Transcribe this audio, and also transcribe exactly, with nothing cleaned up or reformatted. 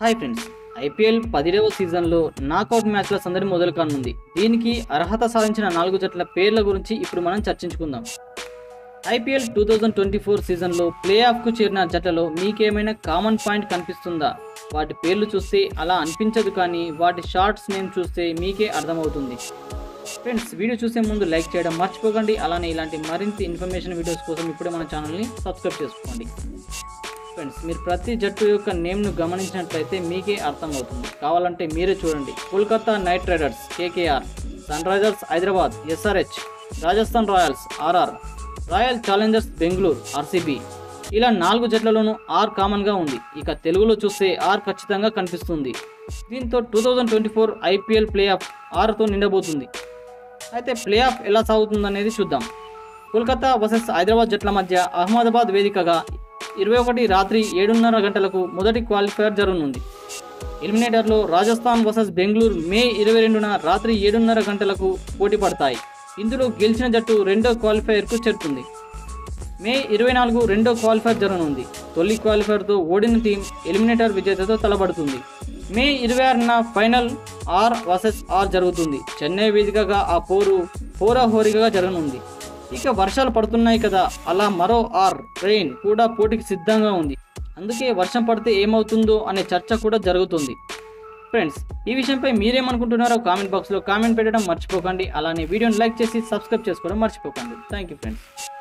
Hi friends, IPL పదిహేడవ సీజన్లో knockout మ్యాచ్ల సందడి మొదలు కానుంది. దీనికి అర్హత సాధించిన నాలుగు జట్ల పేర్ల గురించి ఇప్పుడు మనం చర్చించుకుందాం. IPL two thousand twenty four సీజన్లో ప్లే ఆఫ్కు చేరిన జట్లలో మీకేమైనా కామన్ పాయింట్ కనిపిస్తుందా? వాటి పేర్లు చూస్తే అలా అనిపించదు, కానీ వాటి షార్ట్స్ నేమ్ చూస్తే మీకే అర్థమవుతుంది. ఫ్రెండ్స్, వీడియో చూసే ముందు లైక్ చేయడం మర్చిపోకండి. అలానే ఇలాంటి మరింత ఇన్ఫర్మేషన్ వీడియోస్ కోసం ఇప్పుడే మన ఛానల్ని సబ్స్క్రైబ్ చేసుకోండి. ఫ్రెండ్స్, మీరు ప్రతి జట్టు యొక్క నేమ్ను గమనించినట్లయితే మీకే అర్థమవుతుంది. కావాలంటే మీరే చూడండి. Kolkata Knight Riders KKR, Sunrisers Hyderabad SRH, Rajasthan Royals RR, Royal Challengers Bengaluru RCB. ఇలా నాలుగు జట్లలోనూ ఆర్ కామన్గా ఉంది. ఇక తెలుగులో చూస్తే ఆర్ ఖచ్చితంగా కనిపిస్తుంది. దీంతో two thousand twenty four IPL playoff ఆర్తో నిండబోతుంది. అయితే ప్లే ఆఫ్ ఎలా సాగుతుందనేది చూద్దాం. కోల్కతా వర్సెస్ హైదరాబాద్ జట్ల మధ్య అహ్మదాబాద్ వేదికగా ఇరవై ఒకటి రాత్రి ఏడున్నర గంటలకు మొదటి క్వాలిఫైయర్ జరగనుంది. ఎలిమినేటర్లో రాజస్థాన్ వర్సెస్ బెంగళూరు మే ఇరవై రెండున రాత్రి ఏడున్నర గంటలకు పోటీ పడతాయి. ఇందులో గెలిచిన జట్టు రెండో క్వాలిఫైయర్కు చేరుతుంది. మే ఇరవై నాలుగు రెండో క్వాలిఫైయర్ జరగనుంది. తొలి క్వాలిఫైయర్తో ఓడిన టీం ఎలిమినేటర్ విజేతతో తలపడుతుంది. మే ఇరవై ఆరున ఫైనల్ ఆర్ వర్సెస్ ఆర్ జరుగుతుంది. చెన్నై వేదికగా ఆ పోరు హోరాహోరీగా జరగనుంది. ఇక వర్షాలు పడుతున్నాయి కదా, అలా మరో ఆర్ ట్రైన్ కూడా పోటీకి సిద్ధంగా ఉంది. అందుకే వర్షం పడితే ఏమవుతుందో అనే చర్చ కూడా జరుగుతుంది. ఫ్రెండ్స్, ఈ విషయంపై మీరేమనుకుంటున్నారో కామెంట్ బాక్స్లో కామెంట్ పెట్టడం మర్చిపోకండి. అలానే వీడియోని లైక్ చేసి సబ్స్క్రైబ్ చేసుకోవడం మర్చిపోకండి. Thank you friends.